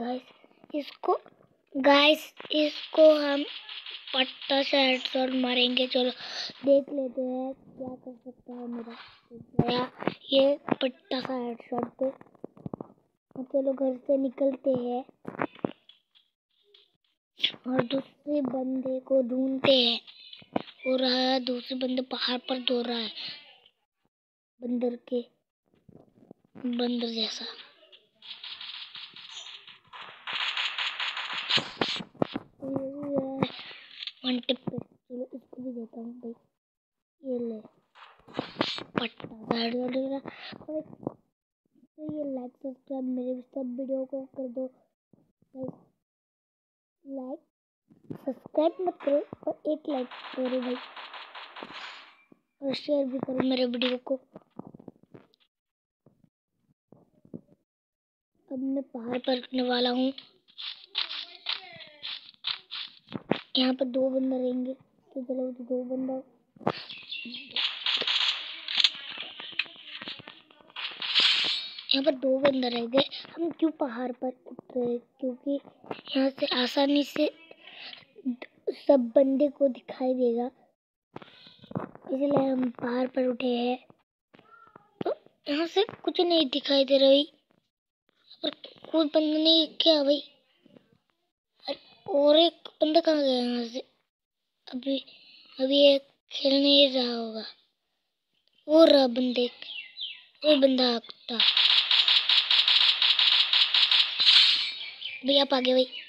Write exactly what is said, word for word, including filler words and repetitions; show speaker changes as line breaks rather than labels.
Guys इसको guys इसको हम पट्टा से हेडशॉट मारेंगे। चलो देख लेते हैं क्या कर सकता है मेरा गया ये पट्टा सा हेडशॉट पे। चलो घर से निकलते हैं और दूसरे बंदे को ढूंढते हैं। हो रहा है दूसरे बंदे पहाड़ पर दौड़ रहा है बंदर के बंदर जैसा। वन टिप पे चलो इसको भी देता हूँ भाई। ये ले पट्टा तो ये लाइक सब्सक्राइब मेरे सब वीडियो को कर दो। लाइक सब्सक्राइब मत करो और एक लाइक करो भाई और शेयर भी करो मेरे वीडियो को। अब मैं पहाड़ पर रुकने वाला हूँ। यहाँ पर दो बंदे रहेंगे तो चलो दो बंदा यहाँ पर दो बंदे रह गए। हम क्यों पहाड़ पर उठ रहे क्योंकि यहाँ से आसानी से सब बंदे को दिखाई देगा इसलिए हम पहाड़ पर उठे हैं। तो यहाँ से कुछ नहीं दिखाई दे रही और कोई बंदा नहीं क्या भाई। और एक बंदा कहाँ गया यहाँ से। अभी अभी एक खेल नहीं रहा होगा। वो रहा बंदे कोई बंदा आता भैया आप आगे भाई।